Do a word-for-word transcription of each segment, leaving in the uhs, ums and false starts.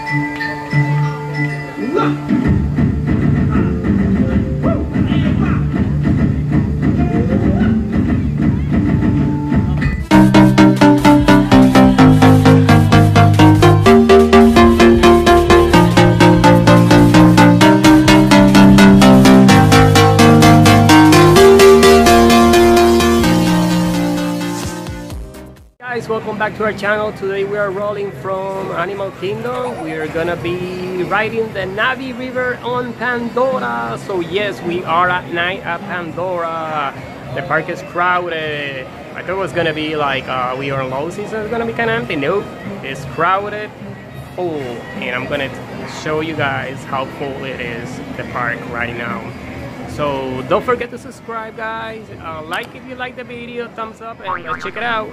Welcome back to our channel. Today we are rolling from Animal Kingdom. We are gonna be riding the Na'vi River on Pandora. So yes, we are at night at Pandora. The park is crowded. I thought it was gonna be like uh, we are in low season, it's gonna be kind of empty. Nope, it's crowded, full, and I'm gonna show you guys how full it is, the park right now. So don't forget to subscribe, guys. Uh, like if you like the video, thumbs up, and let's check it out.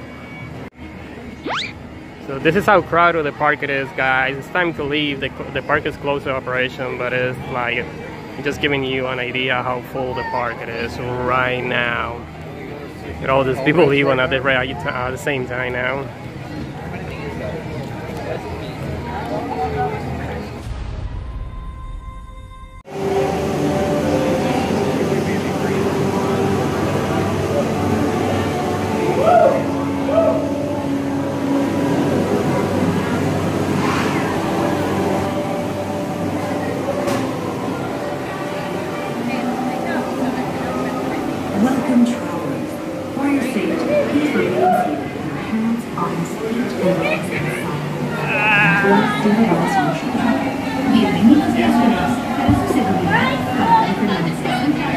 So this is how crowded the park it is, guys. It's time to leave. The, the park is closed to operation, but it's like just giving you an idea how full the park it is right now. With all these people leaving at the, right, at the same time now. Welcome, travelers. For your safety, please remain seated with your hands, arms, feet, and legs inside. Todos tienen relación social. Bienvenidos a ustedes. Para su seguridad, para la permanencia en